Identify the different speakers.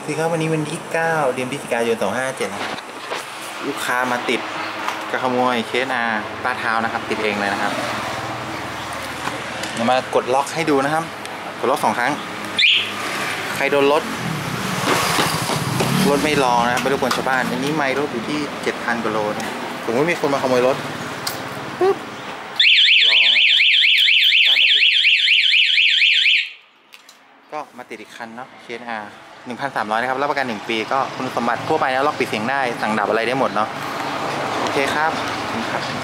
Speaker 1: สิครับวันนี้วันที่9 เดือนพฤศจิกายน 2557นะลูกค้ามาติดกระขโมยเคสป้าเท้านะครับติดเองเลยนะครับเดี๋ยวมากดล็อกให้ดูนะครับกดล็อก2 ครั้งใครโดนรถไม่รอนะไปรบกวนชาวบ้านอันนี้ไมล์รถอยู่ที่ 7,000 กว่าโลนะสมมติมีคนมาขโมยรถปุ๊บรอนะครับถ้าไม่ติดก็มาติดอีกคันเนาะเคส1,300นะครับรับประกัน1 ปีก็คุณสมบัติทั่วไปนะล็อกปิดเสียงได้สั่งดับอะไรได้หมดเนาะโอเคครับ